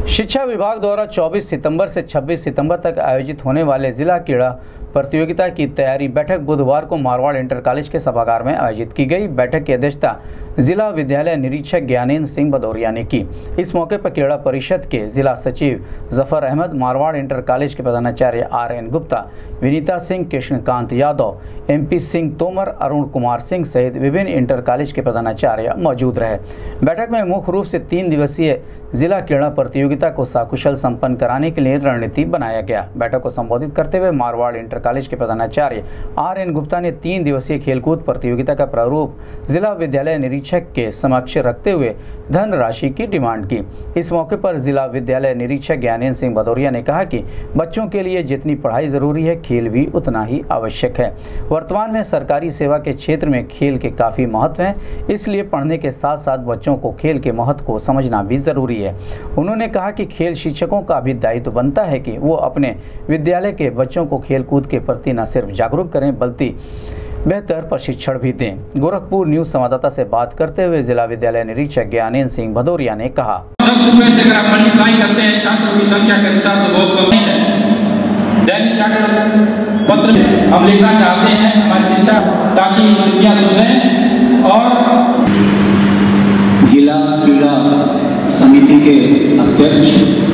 शिक्षा विभाग द्वारा 24 सितंबर से 26 सितंबर तक आयोजित होने वाले जिला क्रीड़ा प्रतियोगिता की तैयारी बैठक बुधवार को मारवाड़ इंटर कॉलेज के सभागार में आयोजित की गई। बैठक की अध्यक्षता जिला विद्यालय निरीक्षक ज्ञानेंद्र सिंह भदौरिया ने की। इस मौके पर क्रीड़ा परिषद के जिला सचिव जफर अहमद, मारवाड़ इंटर कॉलेज के प्रधानाचार्य RN गुप्ता, विनीता सिंह, कृष्णकांत यादव, MP सिंह तोमर, अरुण कुमार सिंह सहित विभिन्न इंटर कॉलेज के प्रधानाचार्य मौजूद रहे। बैठक में मुख्य रूप से 3 दिवसीय जिला क्रीड़ा प्रतियोगिता को सकुशल संपन्न कराने के लिए रणनीति बनाया गया। बैठक को संबोधित करते हुए मारवाड़ इंटर कॉलेज के प्रधानाचार्य RN गुप्ता ने 3 दिवसीय खेलकूद प्रतियोगिता का प्रारूप जिला विद्यालय निरीक्षक के समक्ष रखते हुए धनराशि की डिमांड की। इस मौके पर जिला विद्यालय निरीक्षक ज्ञानेंद्र सिंह भदौरिया ने कहा कि बच्चों के लिए जितनी पढ़ाई जरूरी है, खेल भी उतना ही आवश्यक है। वर्तमान में सरकारी सेवा के क्षेत्र में खेल के काफी महत्व है, इसलिए पढ़ने के साथ साथ बच्चों को खेल के महत्व को समझना भी जरूरी है। उन्होंने कहा कि खेल शिक्षकों का भी दायित्व बनता है कि वो अपने विद्यालय के बच्चों को खेल कूद के प्रति न सिर्फ जागरूक करें बल्कि बेहतर प्रशिक्षण भी दें। गोरखपुर न्यूज संवाददाता से बात करते हुए जिला विद्यालय निरीक्षक ज्ञानेंद्र सिंह भदौरिया ने कहा, 10 रुपए से अगर आप मल्टीप्लाई करते हैं छात्रों की संख्या के अनुसार तो बहुत कम है। दैनिक जागरण पत्र हम लिखना चाहते हैं हमारी शिक्षा ताकि स्थितियां सुधरें और जिला क्रीड़ा समिति के अध्यक्ष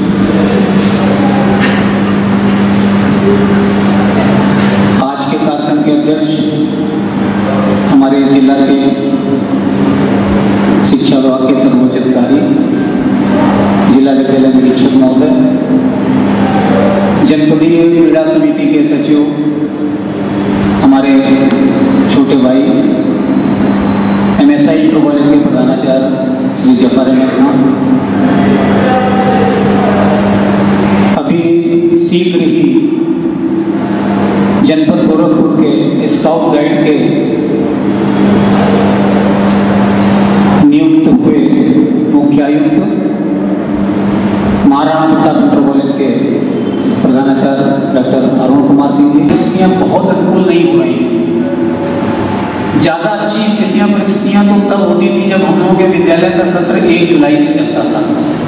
आज के कार्यक्रम के अध्यक्ष हमारे जिला के शिक्षा विभाग के सर्वोच्च अधिकारी जिला विद्यालय निरीक्षक महोदय, जनपदीय क्रीड़ा समिति के सचिव हमारे छोटे भाई MSI इंटर कॉलेज के प्रधानाचार्य श्री जफर अहमद, अभी सीख रही जनपद गोरखपुर के स्काउट गाइड के नियुक्त हुए मुख्य आयुक्त महाराणा प्रताप इंटर कॉलेज के प्रधानाचार्य डॉक्टर अरुण कुमार सिंह जी। स्थितियाँ बहुत अनुकूल नहीं हो रही। ज़्यादा अच्छी स्थितियाँ परिस्थितियाँ तो तब होती थी जब हम लोगों के विद्यालय का सत्र 1 जुलाई से चलता था।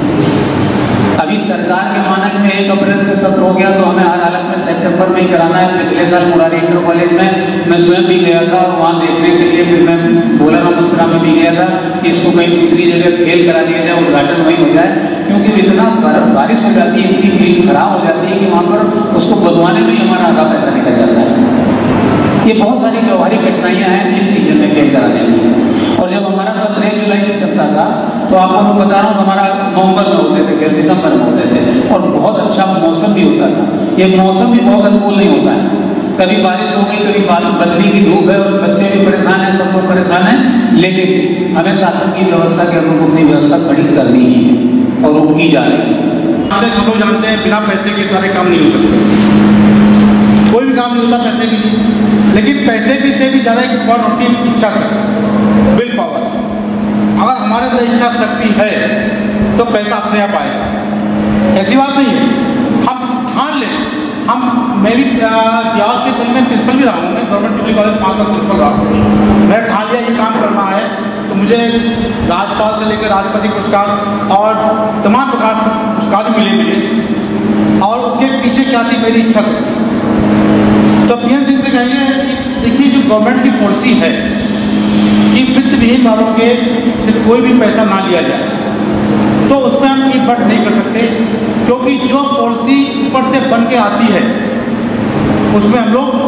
अभी सरकार के मानक में 1 अप्रैल से सत्र हो गया तो हमें हर हालत में सितंबर में ही कराना है। पिछले साल मुरारी इंटर कॉलेज में मैं स्वयं भी गया था और वहाँ देखने के लिए फिर मैं भोला मुस्कुरा में भी गया था कि इसको कहीं दूसरी जगह खेल करा दिया जाए, उद्घाटन वहीं हो जाए, क्योंकि इतना बारिश हो जाती है, इतनी फील्ड खराब हो जाती है कि वहाँ पर उसको बनवाने में ही हमारा आधा पैसा निकल जाता है। ये बहुत सारी व्यवहारिक कठिनाइयाँ हैं इस सीजन में खेल कराने में। और जब हमारा सत्र 1 जुलाई से चलता था तो आपको मैं बता रहा हूँ हमारा नवंबर में होते थे खेल, दिसंबर में होते थे और बहुत अच्छा मौसम भी होता था। ये मौसम भी बहुत अनुकूल नहीं होता है, कभी बारिश हो गई, कभी बदली की धूप है और बच्चे भी परेशान हैं, सब लोग परेशान हैं। लेकिन हमें शासन की व्यवस्था के अनुरूप अपनी व्यवस्था खड़ी करनी ही है और वो की जा रही है। सब लोग जानते हैं बिना पैसे के सारे काम नहीं हो सकते, कोई भी काम नहीं होता पैसे के लिए। लेकिन पैसे की से भी ज़्यादा इम्पोर्टेंट होती है इच्छा शक्ति, विल पावर। अगर हमारे अंदर इच्छा शक्ति है तो पैसा अपने आप आएगा, ऐसी बात नहीं है। हम ठान लें, मैं भी ब्याज के पहले प्रिंसिपल भी रहा हूँ, मैं गवर्नमेंट डिग्री कॉलेज 5 साल प्रिंसिपल रहा हूँ। मैं ठान लिया ये काम करना है तो मुझे राज्यपाल से लेकर राष्ट्रपति पुरस्कार और तमाम प्रकार के पुरस्कार मिले और उसके पीछे क्या थी मेरी इच्छा शक्ति। तो PM सिंह से कहिए कि देखिए जो गवर्नमेंट की पॉलिसी है कि वित्त विहीन वालों के से कोई भी पैसा ना लिया जाए, तो उसमें हम इफर्ट नहीं कर सकते, क्योंकि जो पॉलिसी ऊपर से बन के आती है उसमें हम लोग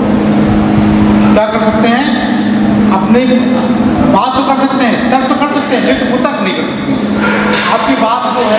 क्या कर सकते हैं, अपनी बात तो कर सकते हैं, तर्क तो कर सकते हैं, लेकिन वो तक नहीं कर सकते। आपकी बात जो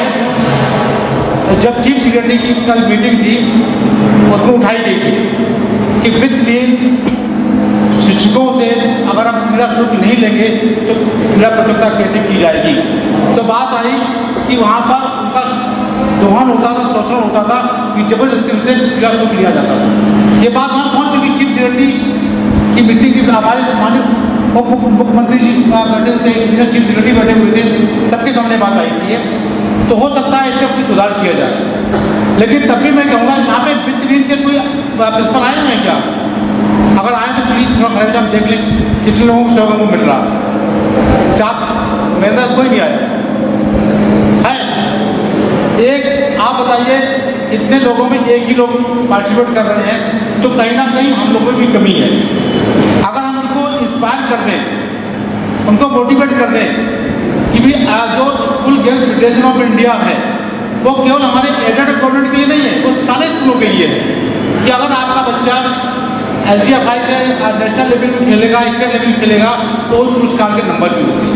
है जब चीफ सेक्रेटरी की कल मीटिंग थी उसमें उठाई गई थी कि वित्तहीन शिक्षकों से अगर हम क्रीड़ा शुल्क नहीं लेंगे तो क्रीड़ा प्रतियोगिता कैसे की जाएगी। तो बात आई कि वहाँ पर उनका दोहन होता था, शोषण होता था कि जबरदस्ती उनसे क्रीड़ा शुल्क लिया जाता था। ये बात वहाँ पहुँच चुकी चीफ सेक्रेटरी की मीटिंग की हमारे माननीय मुख्यमंत्री जी बैठे हुए थे, चीफ सेक्रेटरी बैठे हुए थे, सबके सामने बात आई थी। तो हो सकता है इसका कुछ सुधार किया जाए, लेकिन तब भी मैं कहूँगा यहाँ पे वित्तहीन के कोई प्रिंसिपल आए हैं क्या? अगर आए तो प्लीज़ थोड़ा खड़े हम देख लें कितने लोगों को सहयोग मिल रहा है। मेरे साथ कोई नहीं आया है। एक आप बताइए, इतने लोगों में एक ही लोग पार्टिसिपेट कर रहे हैं, तो कहीं ना कहीं हम लोगों की कमी है। अगर हम उनको इंस्पायर कर दें, उनको मोटिवेट कर दें कि भी जो school games federation of India है वो केवल हमारे एडेड गवर्नमेंट के लिए नहीं है, वो सारे स्कूलों के लिए है कि अगर आपका बच्चा LCFI से नेशनल लेवल में खेलेगा, स्टेट लेवल में खेलेगा, तो उस पुरस्कार के नंबर भी होंगे।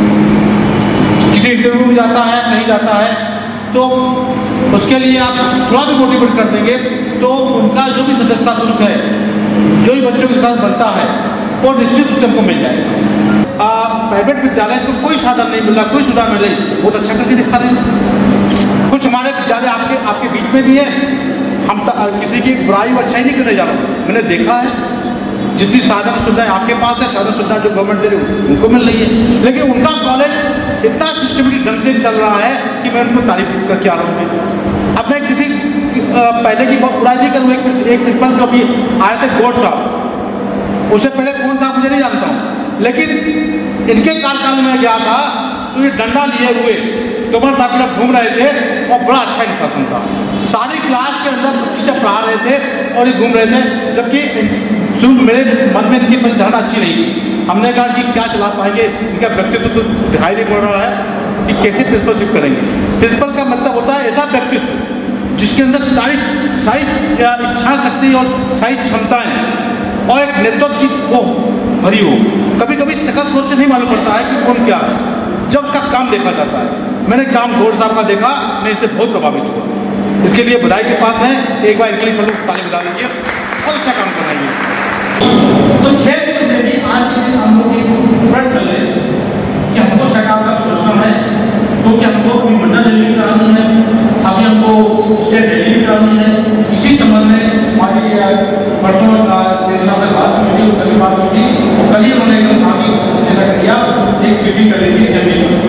किसी इंटरव्यू में जाता है, कहीं जाता है, तो उसके लिए आप थोड़ा भी मोटिवेट कर देंगे तो उनका जो भी सदस्यता शुल्क है, जो भी बच्चों के साथ बनता है, वो निश्चित रूप से हमको मिल जाएगा। प्राइवेट विद्यालय को कोई साधन नहीं मिल रहा, कोई सुधार मिल रही, बहुत अच्छा करके दिखा रहे हैं। कुछ हमारे विद्यालय आपके बीच में भी है, हम किसी की बुराई और अच्छाई नहीं करने जा रहा हूँ। मैंने देखा है जितनी साधन सुविधाएं आपके पास है, साधन सुविधाएं जो गवर्नमेंट दे रही है उनको मिल रही है, लेकिन उनका कॉलेज इतना सिस्टमेटिक ढंग से चल रहा है कि मैं उनको तारीफ करके आ रहा हूँ। अब मैं किसी पहले की बहुत बुराई नहीं करूँ। एक प्रिंसिपल जो अभी आए थे गौड़ साहब, उससे पहले कौन था मुझे नहीं जानता हूँ, लेकिन इनके कार्यकाल में गया था तो ये डंडा लिए हुए कमर साहब लोग घूम रहे थे और बड़ा अच्छा अनुशासन था। सारी क्लास के अंदर टीचर पढ़ा रहे थे और ये घूम रहे थे, जबकि मेरे मन में इनकी धारणा अच्छी नहीं थी। हमने कहा कि क्या चला पाएंगे, इनका व्यक्तित्व तो दिखाई नहीं पड़ रहा है कि कैसे प्रिंसिपलशिप करेंगे। प्रिंसिपल का मतलब होता है ऐसा व्यक्तित्व जिसके अंदर सारी इच्छा शक्ति और सारी क्षमताएं और एक नेतृत्व की वो भरी हो। कभी कभी सकल सोच से नहीं मालूम पड़ता है कि कौन क्या है, जब उसका काम देखा जाता है। मैंने काम गौड़ साहब का देखा, मैं इससे बहुत प्रभावित हुआ। इसके लिए बधाई की बात है, एक बार इनके लिए सब लोग ताली बजा दीजिए, बहुत अच्छा काम कर रही है। तो खेल कूद में भी आज के दिन हम लोग प्रण कर रहे हैं कि हमको सरकार का सोचना है, क्योंकि हमको अभी मंडल रैली भी करानी है, अभी हमको स्टेट रैली भी करानी है। इसी संबंध में हमारी परसों मेरे साथ बात हुई थी, कभी बात हुई थी, और कल ही उन्होंने एकदम आगे जैसा कर दिया, एक मीटिंग कर ली थी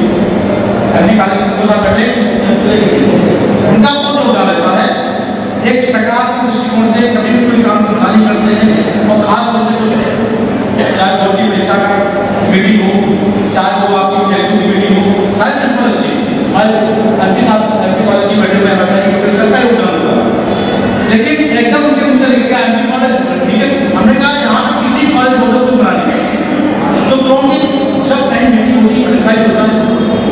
उनका बहुत योगदान रहता है। एक सरकार के दृष्टिकोण से कभी भी कोई काम नहीं करते हैं, और खास तौर से चाहे बोर्ड की परीक्षा का मीटिंग हो, चाहे वो आपकी खेल की मीटिंग हो, सारी बिल्कुल अच्छी हमारे एमपी साहब एमपी वाले की बैठे हुए वैसा ही सबका योगदान होता है। लेकिन एकदम उनके मुझे लिख गया एमपी कॉलेज ठीक है, हमने कहा यहाँ पर किसी कॉलेज बोर्ड को बना लिया तो क्योंकि जब कहीं मीटिंग होती है एक्सरसाइज होता है,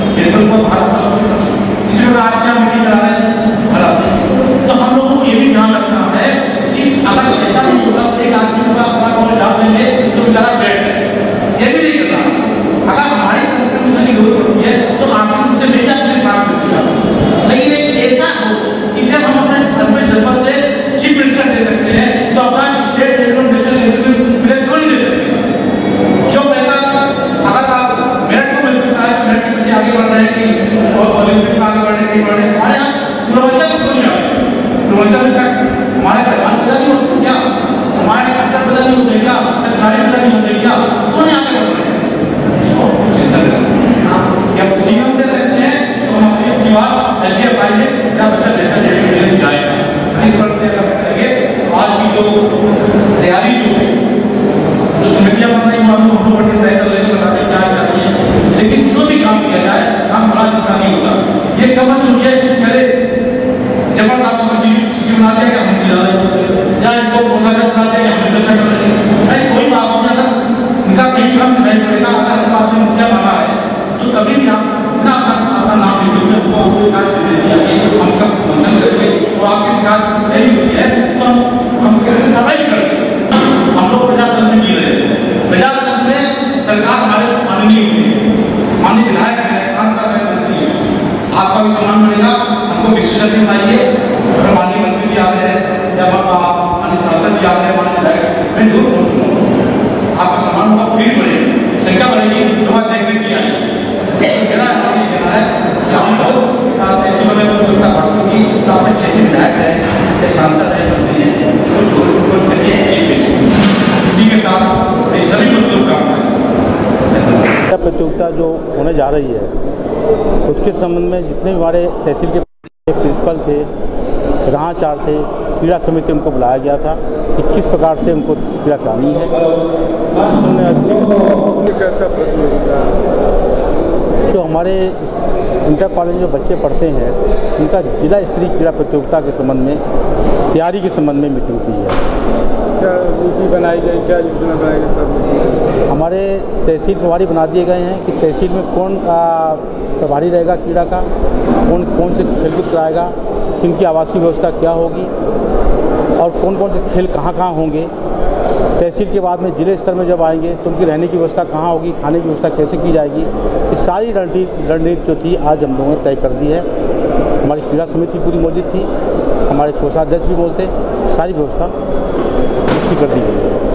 इसमें आप क्या मीटिंग करा रहे हैं, तो हम लोगों को ये भी ध्यान रखना है कि अगर ऐसा नहीं होगा एक आदमी होगा अपना डाल देंगे तो बेचारा बैठ जाए, ये भी नहीं करना। अगर हमारी कंपनी की जरूरत पड़ती है तो आर्थिक रूप से भेजा अपने साथ भेजिए, लेकिन एक ऐसा हो कि जब हम अपने जनपद से चीफ मिनिस्टर दे सकते हैं तो अपना स्टेट लेवल नेशनल लेवल पे क्यों नहीं दे सकते। जो पैसा अगर आप मेरिट को मिल सकता है, मेरिट के बच्चे आगे बढ़ रहे हैं कि और ओलंपिक में आगे बढ़े नहीं बढ़े, हमारे यहाँ पूर्वांचल क्यों नहीं आए, पूर्वांचल तक हमारे प्रधान पता नहीं होते क्या, हमारे सेक्टर पता नहीं होते क्या, गाड़ी पता नहीं होते क्या, तो नहीं आगे बढ़ रहे हैं। जब सीएम दे सकते हैं तो हम अपनी परिवार LCFI में क्या बच्चा देशा देने जाएगा नहीं पढ़ते करेंगे। आज की जो तैयारी जो है जो समितियां बन रही हैं हम लोग बढ़ के तय कर लेंगे, बताते क्या करनी है, लेकिन जो भी काम किया जाए काम बड़ा छोटा नहीं होता। ये कमर सोचिए पहले जबर साहब को बना दिया कि हमसे ज़्यादा होते या इनको पोषाक बना दिया कि हमसे अच्छा कर रहे हैं, भाई कोई बात नहीं। अगर उनका कहीं कम दिखाई पड़ेगा, अगर इस बात में मुद्दा बना है तो कभी भी आप ना अपना नाम लिखिए, वो शिकायत दे दिया कि हमका मंथन करके और आपकी शिकायत सही होती है तो हम कार्रवाई करेंगे। हम लोग प्रजातंत्र जी रहे हैं, प्रजातंत्र में सरकार हमारे माननीय होती है, माननीय विधायक है, सांसद है, मंत्री है, आपका भी सम्मान मिलेगा। हमको विशेषज्ञ बनाइए, अगर माननीय मंत्री जी आ रहे हैं या माननीय सांसद जी आ रहे हैं, माननीय विधायक, मैं जरूर पहुंचूंगा, आपका सम्मान बहुत भीड़ बढ़ेगी, संख्या बढ़ेगी, लोग देखने के लिए आएंगे। मेरा कहना है कि हम लोग ऐसी बने की आपने सही विधायक है, सांसद है, मंत्री है, इसी के साथ सभी को शुभकामनाएं। प्रतियोगिता जो होने जा रही है उसके संबंध में जितने भी हमारे तहसील के प्रिंसिपल थे, प्रधानाचार्य थे, क्रीड़ा समिति उनको बुलाया गया था कि किस प्रकार से उनको क्रीड़ा करानी है। कैसा प्रतियोगिता जो हमारे इंटर कॉलेज में बच्चे पढ़ते हैं उनका जिला स्तरीय क्रीड़ा प्रतियोगिता के संबंध में तैयारी के संबंध में मीटिंग थी है। क्या नीति बनाई गई, क्या योजना बनाई गई सर? हमारे तहसील प्रभारी बना दिए गए हैं कि तहसील में कौन प्रभारी रहेगा क्रीड़ा का, कौन से खेलकूद कराएगा, किनकी आवासीय व्यवस्था क्या होगी और कौन कौन से खेल कहाँ कहाँ होंगे। तहसील के बाद में जिले स्तर में जब आएंगे तो उनकी रहने की व्यवस्था कहाँ होगी, खाने की व्यवस्था कैसे की जाएगी, ये सारी रणनीति जो थी आज हम लोगों ने तय कर दी है। हमारी क्रीड़ा समिति पूरी मौजूद थी, हमारे कोषाध्यक्ष भी बोलते, सारी व्यवस्था अच्छी कर दी गई है।